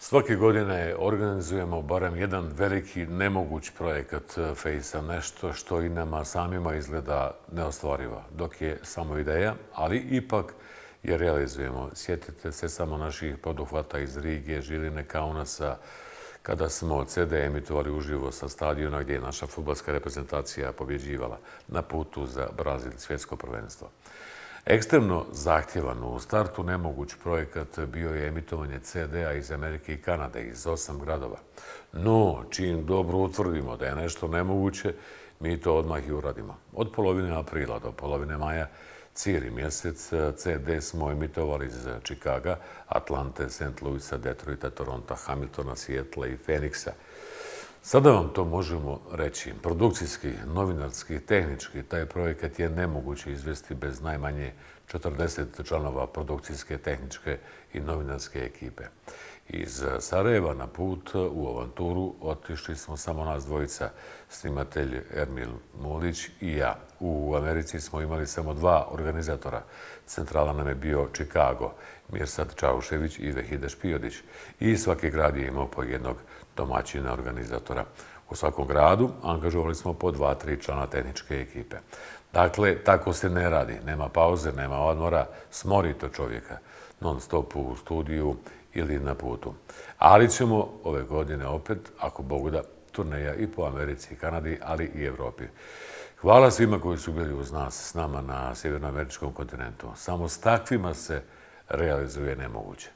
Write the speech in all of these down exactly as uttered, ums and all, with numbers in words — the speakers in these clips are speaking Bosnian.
Svake godine organizujemo barem jedan veliki nemoguć projekat Fejsa, nešto što i nama samima izgleda neostvarivo, dok je samo ideja, ali ipak je realizujemo. Sjetite se samo naših poduhvata iz Rige, Žiline, Kaunasa, kada smo ce de emitovali uživo sa stadiona gdje je naša fudbalska reprezentacija pobjeđivala na putu za Brazil svjetsko prvenstvo. Ekstremno zahtjevan u startu nemoguć projekat bio je emitovanje ce de a iz Amerike i Kanade, iz osam gradova. No, čim dobro utvrdimo da je nešto nemoguće, mi to odmah i uradimo. Od polovine aprila do polovine maja cijeli mjesec ce de smo emitovali iz Čikaga, Atlante, Saint Louisa, Detroita, Toronta, Hamiltona, Seattla i Phoenixa. Sada vam to možemo reći. Produkcijski, novinarski, tehnički, taj projekat je nemoguće izvesti bez najmanje četrdeset članova produkcijske, tehničke i novinarske ekipe. Iz Sarajeva na put u avanturu otišli smo samo nas dvojica, snimatelj Ermil Mulić i ja. U Americi smo imali samo dva organizatora. Centrala nam je bio Chicago, Mirsad Čaušević i Vehide Špijodić. I svaki grad je imao po jednog domaćina organizatora. U svakom gradu angažovali smo po dva, tri člana tehničke ekipe. Dakle, tako se ne radi. Nema pauze, nema odmora, smori to čovjeka. Non stop u studiju ili na putu. Ali ćemo ove godine opet, ako Bogu da, turneja i po Americi i Kanadi, ali i Evropi. Hvala svima koji su bili uz nas, s nama na sjevernoameričkom kontinentu. Samo s takvima se realizuje nemoguće.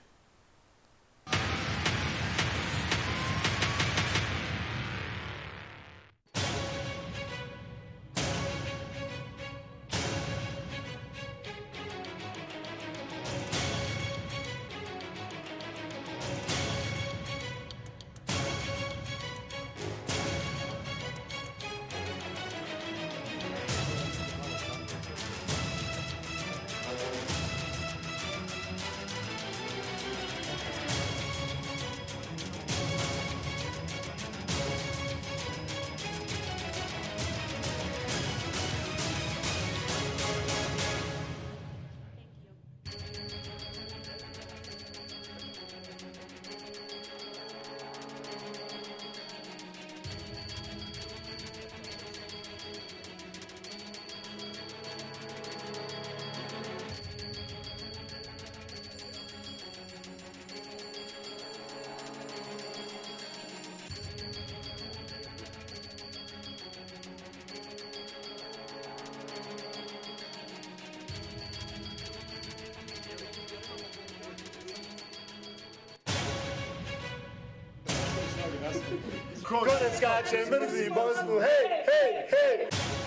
Konec skače, mrzi Bosnu, hej, hej, hej!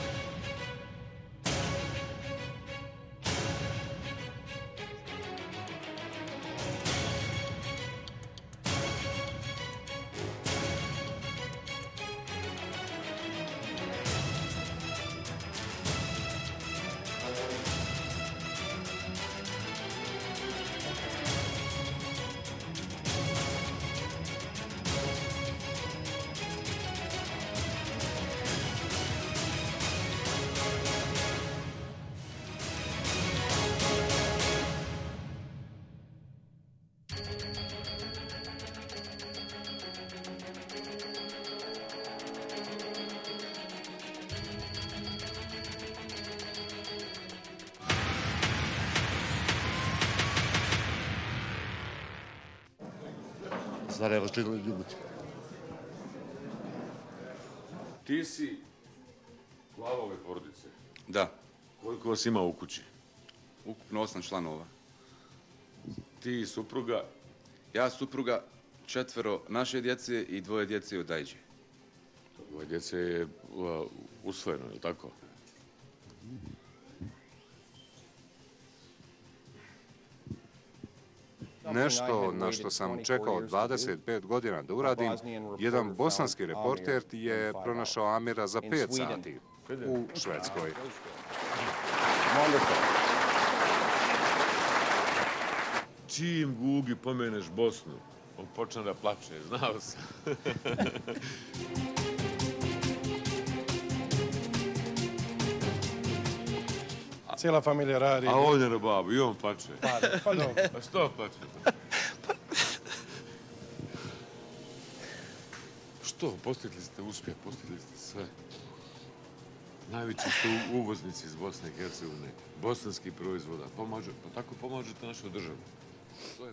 Sarajevo, Čigli, Ljubuć. Ti si glava ove porodice. Da, Koliko vas ima u kući? ukupno osam članova. Ti i supruga, Ja, supruga, četvero naše djece i dvoje djece od Ajđe. dvoje djece je uh, usvojeno, je li tako? Nešto na što sam čekao dvadeset pet godina da uradim, jedan bosanski reporter je pronašao Amira za pet sati u Švedskoj. Čim Gugi pomeneš Bosnu, on počne da plače, znao sam. Cijela familija radi. A on je na babu i on plače. Pa dobro. A što plače? što? Postigli ste uspjeh, postigli ste sve. Najveći su uvoznici iz Bosne i Hercegovine, bosanskih proizvoda. Pomaže, pa tako pomažete našu državu. To je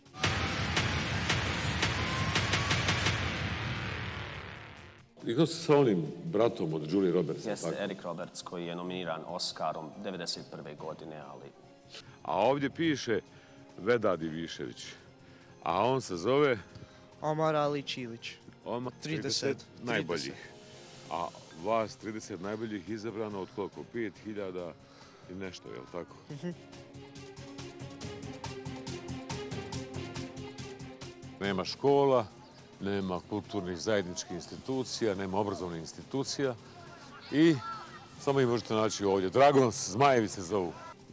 Igrao se sa onim bratom od Julie Roberts. Jeste Eric Roberts koji je nominiran Oscarom devedeset prve godine, ali... A ovdje piše Vedad Ivišević. A on se zove... Omar Ali Čilić. Omar trideset najboljih. A vas trideset najboljih izabrano od koliko? pet hiljada i nešto, je li tako? Nema škola, nema kulturnih zajedničkih institucija, nema obrazovnih institucija i samo ih možete naći ovdje. Dragons, Zmajevi se zovu.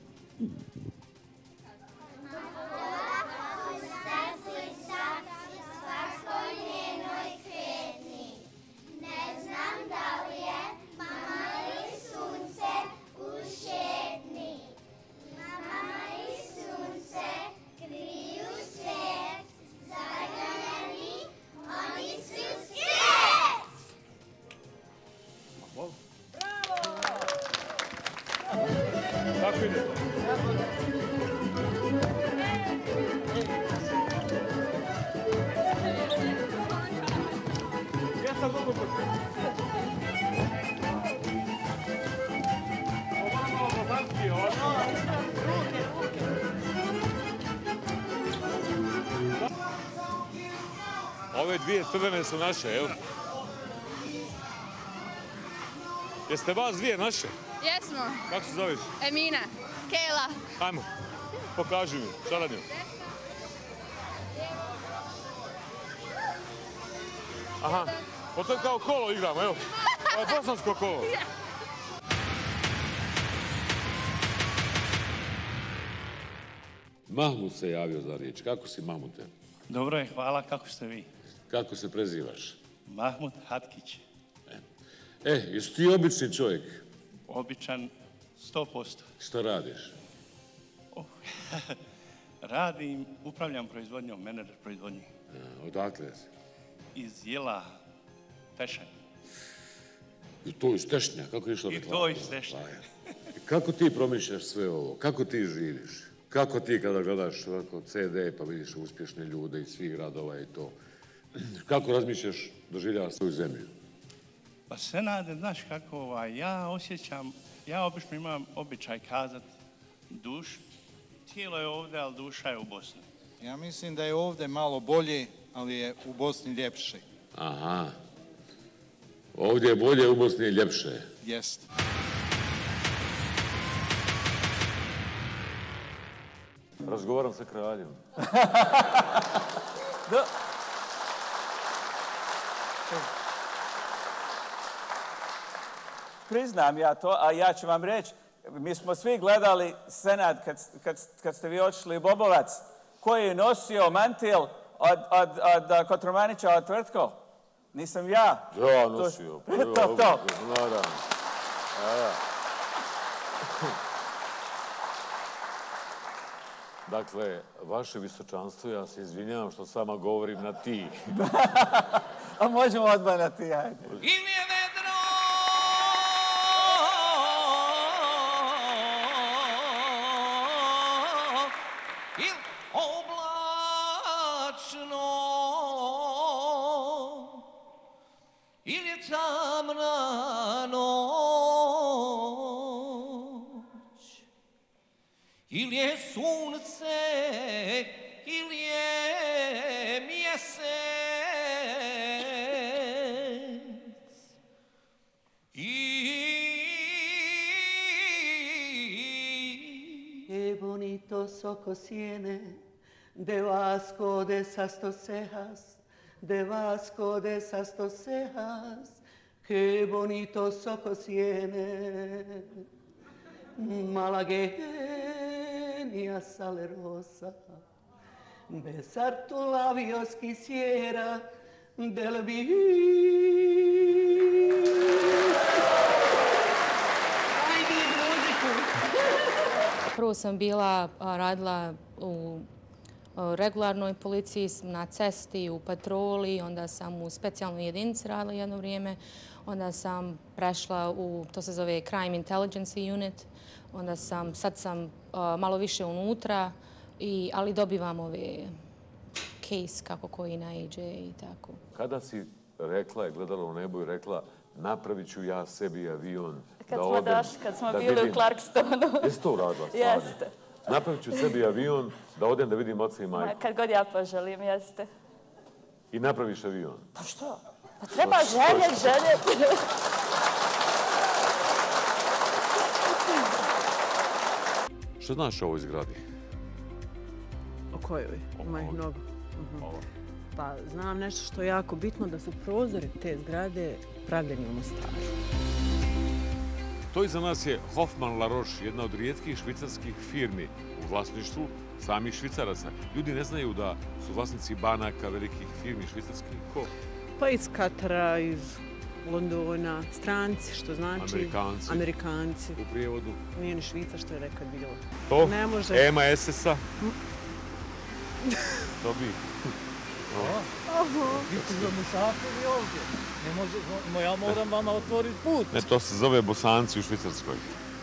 Tako ide. Ja sam mogu početi. Ovo malo bosanski, ovo. Ove dvije crvene su naše, evo. Jeste vas dvije naše? Jesmo. Kako se zoveš? Emina. Kela. Ajmo, pokaži mi, šta radim? Aha, pa to je kao kolo igramo, evo. Ovo je bosansko kolo. Mahmut se javio za riječ. Kako si, Mahmute? Dobro je, hvala. Kako ste vi? Kako se prezivaš? Mahmut Hatkić. E, jesi ti obični čovjek? Običan sto posto. Šta radiš? Oh. Radim, upravljam proizvodnjom, menadžer proizvodnje. Odakle si? Iz Jela, Tešanj. I to iz Tešnja? Kako je išlo? I to iz Tešnja. Kako ti promišljaš sve ovo? Kako ti živiš? Kako ti kada gledaš ovako ce de pa vidiš uspješne ljude iz svih gradova i to? Kako razmišljaš doživljavaš svoju zemlju? Pa Senade, znaš kako, ovaj, ja osjećam, ja obično imam običaj kazat duš, tijelo je ovdje, ali duša je u Bosni. Ja mislim da je ovdje malo bolje, ali je u Bosni ljepše. Aha. Ovdje je bolje, u Bosni je ljepše. Jest. Razgovaram sa kraljem. Da. Priznam ja to, a ja ću vam reći, mi smo svi gledali Senad kad, kad, kad ste vi otišli u Bobovac, koji je nosio mantil od, od, od Kotromanića od Tvrtko. Nisam ja. Ja nosio. To, to. Naravno. Dakle, vaše visočanstvo, ja se izvinjavam što sama govorim na ti. A možemo odmah na ti, ajde. Ili je sunce, ili je mjesec. Qué bonitos ojos tiene, de Vasco de esas dos cejas, de Vasco de esas dos cejas. Qué bonitos ojos tiene, malagueña salerosa, besar tus labios quisiera del vino. Ajde, muziku! Prvo sam bila, radila u regularnoj policiji, na cesti, u patroli, onda sam u specijalnoj jedinici radila jedno vrijeme, onda sam prešla u, to se zove Crime Intelligence Unit, onda sam, sad sam uh, malo više unutra, i, ali dobivam ove case kako koji naiđe i tako. Kada si rekla, je gledala u nebo i rekla napravit ću ja sebi avion Kad da smo odem, došli, kad smo da bili vidim. u Clarkstonu. Jesi to uradila stvarno? Jeste. Napravit ću sebi avion da odem da vidim oca i Ma, majku. kad god ja poželim, jeste. I napraviš avion. Pa što? Pa treba željet, željet. Što znaš o ovoj zgradi? O kojoj? Ima ih mnogo. Mhm. Pa znam nešto što je jako bitno, da su prozori te zgrade pravljeni u Mostaru. To iza nas je Hoffmann La Roche, jedna od rijetkih švicarskih firmi u vlasništvu samih Švicaraca. Ljudi ne znaju da su vlasnici banaka, velikih firmi švicarskih. Ko? Pa iz Katara, iz Londona, stranci, što znači... Amerikanci. Amerikanci. U prijevodu. Nije ni Švica što je nekad bilo. To? Ne može... Ema es es a. To bi. Biti za musafiri ovdje. Ne može, ja moram vama otvoriti put. Ne, to se zove Bosanci u Švicarskoj.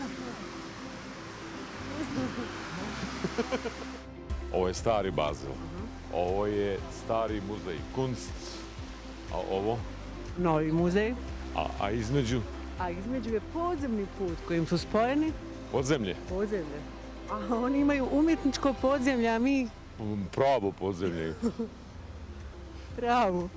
Ovo je stari Basel. Ovo je stari muzej Kunst. A ovo? Novi muzej. A, a između? A između je podzemni put kojim su spojeni. Podzemlje? Podzemlje. A oni imaju umjetničko podzemlje, a mi... Pravo podzemlje. Pravo.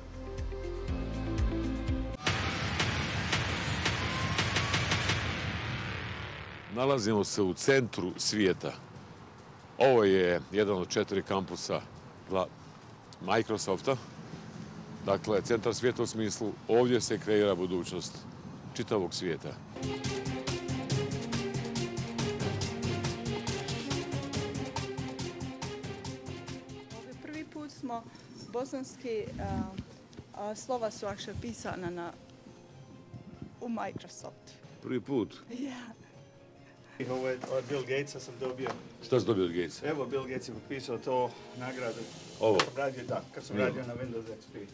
Nalazimo se u centru svijeta. Ovo je jedan od četiri kampusa Microsofta. Dakle, centar svijeta u smislu ovdje se kreira budućnost čitavog svijeta. Prvi put smo bosanski a, slova su akše pisana na, u Microsoft. Prvi put? Ja. Ovo je od Bill Gatesa sam dobio. Šta si dobio od Gatesa? Evo, Bill Gates je potpisao to nagradu. Ovo? Kad sam radio, da, kad sam radio na Windows X P.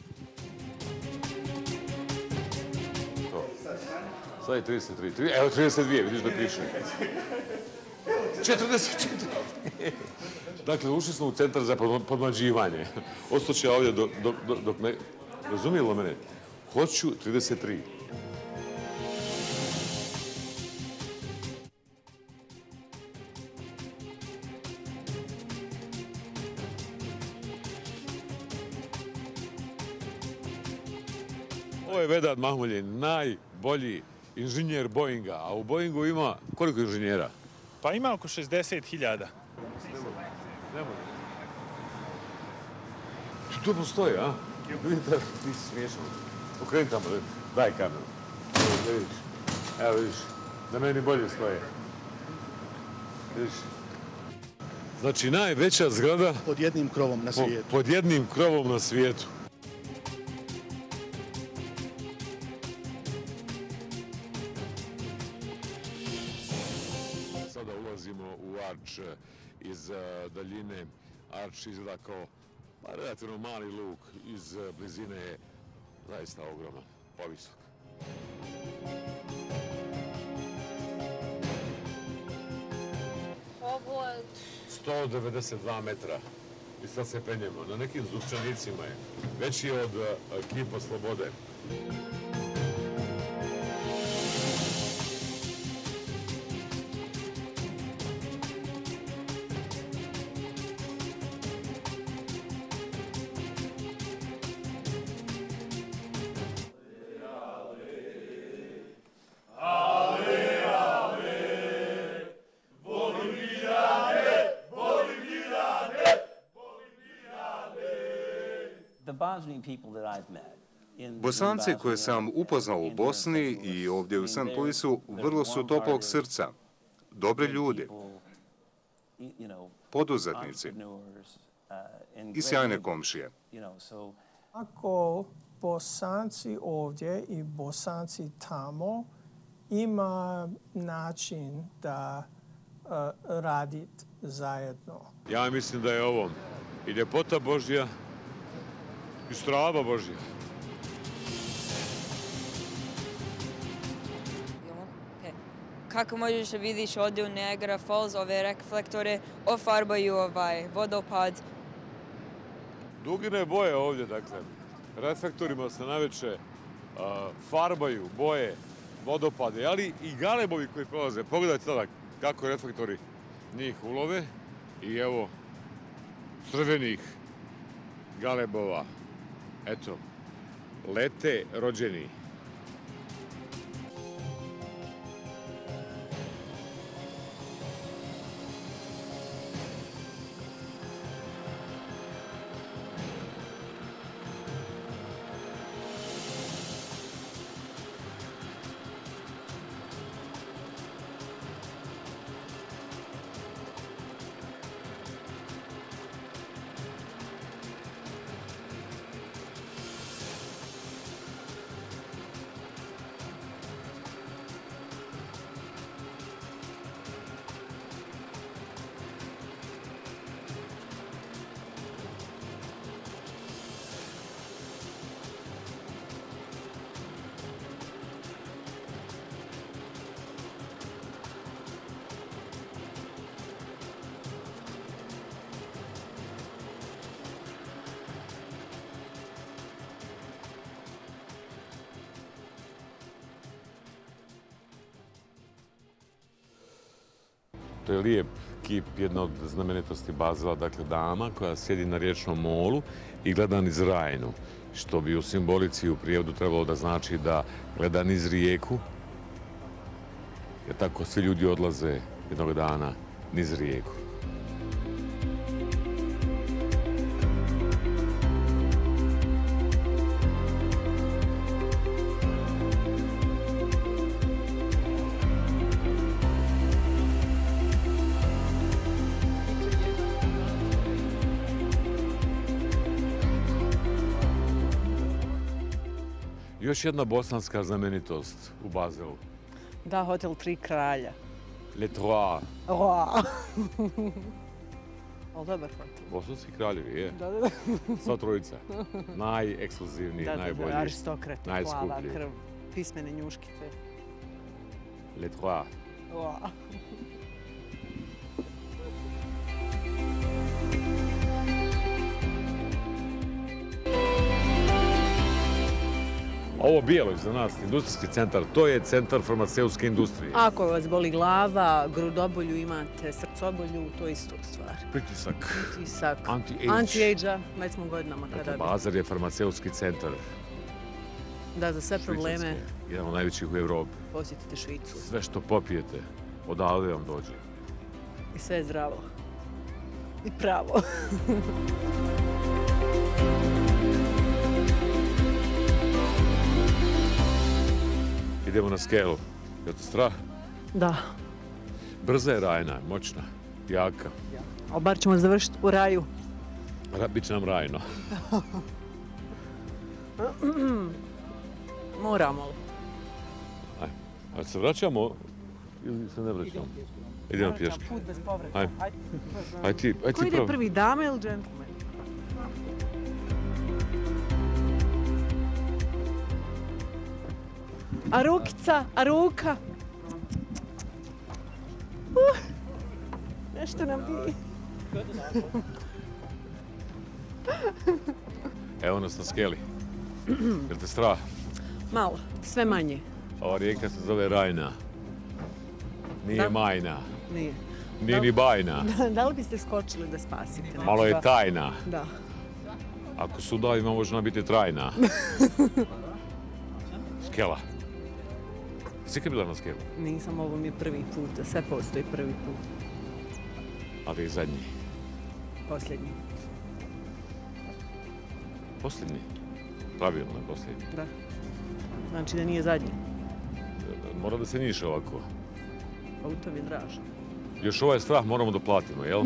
To. Sad je trideset tri. Evo trideset dvije, vidiš da piše. četrdeset četiri. Dakle, ušli smo u centar za podmlađivanje. Ostaće ovdje dok, dok, dok me... Razumijelo mene? Hoću trideset tri. Ovo je Vedad Mahmuljin, najbolji inženjer Boeinga, a u Boeingu ima koliko inženjera? Pa ima oko šezdeset hiljada. Ne može. Tu postoji, a? Vidite, ti si smiješan. Okreni tamo, daj kameru. Evo, vidiš. Evo, vidiš. Da meni bolje stoje. Vidiš. Znači, najveća zgrada... Pod jednim krovom na svijetu. Pod jednim krovom na svijetu. Sada ulazimo u Arč iz daljine. Arč izgleda kao relativno mali luk, iz blizine je zaista ogroman, povisok. Ovo je... sto devedeset dva metra. I sad se penjemo. Na nekim zupčanicima je. Veći je od Kipa Slobode. Bosanci koje sam upoznao u Bosni i ovdje u Saint Louisu vrlo su toplog srca, dobri ljudi, poduzetnici i sjajne komšije. Ako Bosanci ovdje i Bosanci tamo ima način da uh, radit zajedno. Ja mislim da je ovo i ljepota Božja i strava Božja. Kako možeš da vidiš ovdje u Niagara Falls, ove reflektore ofarbaju ovaj vodopad. Dugine boje ovdje, dakle, reflektorima se naveče farbaju boje, vodopade, ali i galebovi koji prolaze. Pogledajte sada kako reflektori njih ulove i evo crvenih galebova. Eto, lete rođeni. To je lijep kip, jedna od znamenitosti Bazela, dakle dama koja sjedi na riječnom molu i gleda niz Rajnu, što bi u simbolici u prijevodu trebalo da znači da gleda niz rijeku, jer tako svi ljudi odlaze jednog dana niz rijeku. Još jedna bosanska znamenitost u Bazelu. Da, hotel Tri kralja. Le Trois. Roa. Ali dobar hotel. Bosanski kraljevi, je. Da, da, da. Sva trojica. Najekskluzivniji, najbolji, da, da, aristokrati, plava najskuplji. krv, pismene njuškice. Le Trois. Roa. Ovo bijelo iza nas, industrijski centar, to je centar farmaceutske industrije. Ako vas boli glava, grudobolju imate, srcobolju, to je isto stvar. Pritisak. Pritisak. Anti-age. Anti-age-a, već smo godinama kada Dakle, bi. Bazar je farmaceutski centar. Da, za sve probleme Švicarske, jedan od najvećih u Evropi. posjetite Švicu. Sve što popijete, odavde vam dođe. I sve je zdravo. I pravo. Idemo na skelu. Je to strah? Da. Brza je Rajna, moćna, jaka. Ali bar ćemo završiti u raju. Ra- Biće nam rajno. Moramo li? Aj, ali se vraćamo ili se ne vraćamo? Idemo pješke. Put bez povrata. Aj. Aj ti, aj Ko ti ide prvo. prvi, dame ili džentlmen? A rukica, a ruka? Uh, nešto nam bi. Evo nas na skeli. Jel te strah? Malo, sve manje. Ova rijeka se zove Rajna. Nije Da. Majna. Nije. Nije ni bajna. Da, da li biste skočili da spasite? Malo je nekoga? tajna. Da. Ako su udavima, može ona biti trajna. Skela. Si kad bila na skelu? Nisam, ovo mi je prvi put, a sve postoji prvi put. Ali i zadnji. Posljednji. Posljednji. Pravilno je posljednji. Da. Znači da nije zadnji. Mora da se niše ovako. Pa u to mi je draže. Još ovaj strah moramo da platimo, jel?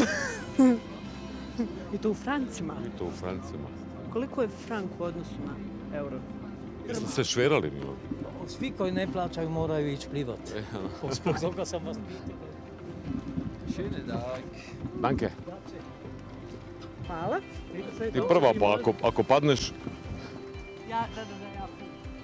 I to u francima. I to u francima. Koliko je frank u odnosu na euro? Jeste se šverali mi ovdje? Svi koji ne plaćaju moraju ići plivat. Zbog toga sam vas pitao. Schönen Tag. Danke. Hvala. Ti prva, pa ako, ako padneš... Ja, da, da, da, ja.